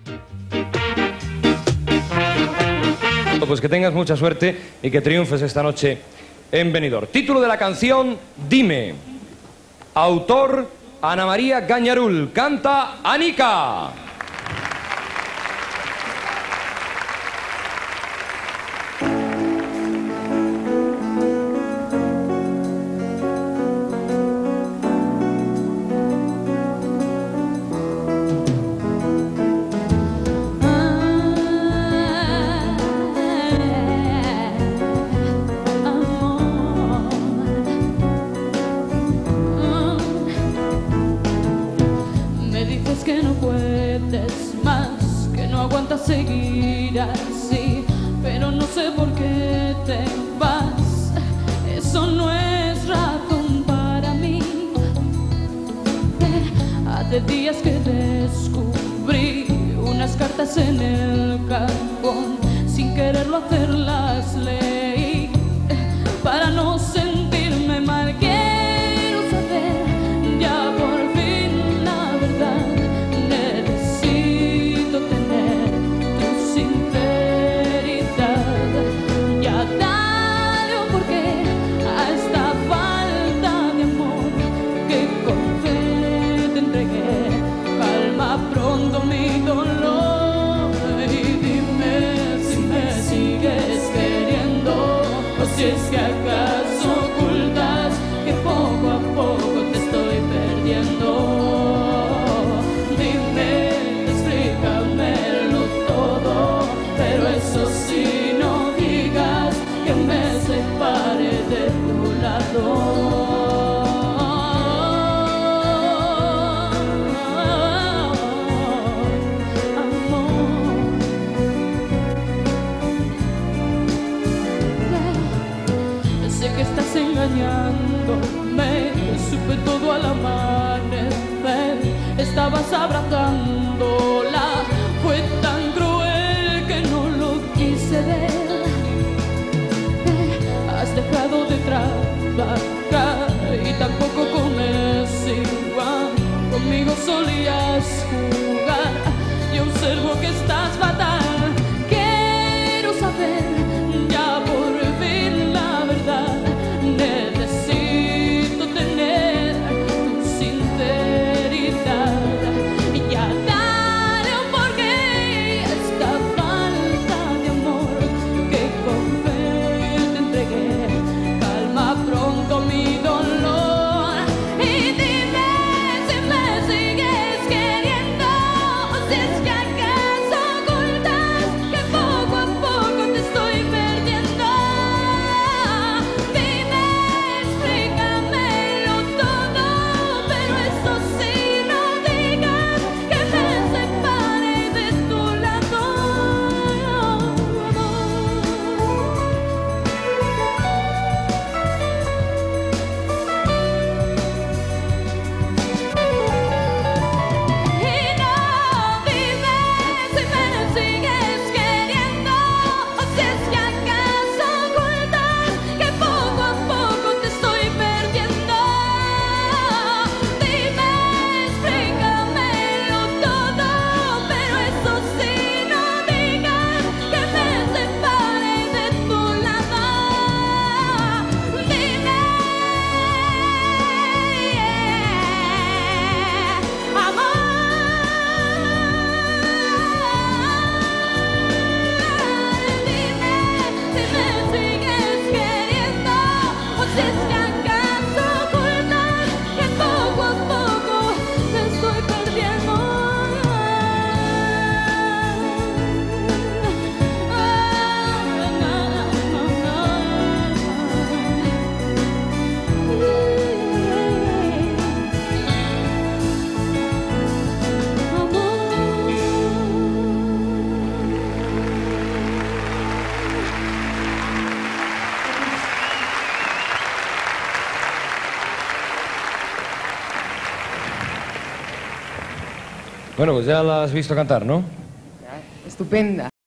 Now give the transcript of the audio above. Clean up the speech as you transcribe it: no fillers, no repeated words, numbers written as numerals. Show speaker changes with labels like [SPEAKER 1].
[SPEAKER 1] Pues que tengas mucha suerte y que triunfes esta noche en Benidorm. Título de la canción, Dime. Autor, Ana María Gañarul. Canta Anika.
[SPEAKER 2] Que no puedes más, que no aguantas seguir así, pero no sé por qué te vas. Eso no es razón para mí. Hace días que descubrí unas cartas en el cajón, sin quererlo hacer las leí para no sentirme mal. Quiero saber ya por fin la verdad. Pronto mi dolor, y dime si me sigues queriendo, o si es que acaso ocultas que poco a poco te estoy perdiendo. Dime, explícamelo todo, pero eso sí, no digas que me separe de tu lado. Que estás engañándome, supe todo al amanecer. Estabas abrazándola, fue tan cruel que no lo quise ver. Has dejado de trabajar y tampoco comes igual. Conmigo solías jugar y observo que estás fatal. Quiero saber ya por fin la verdad. Necesito tener tu sinceridad. Ya dale un porqué esta falta de amor que con fe te entregué. Calma pronto mi dolor y dime si me sigues queriendo, o si es que acaso ocultas que poco a poco te estoy perdiendo.
[SPEAKER 1] Bueno, pues ya la has visto cantar, ¿no?
[SPEAKER 3] Estupenda.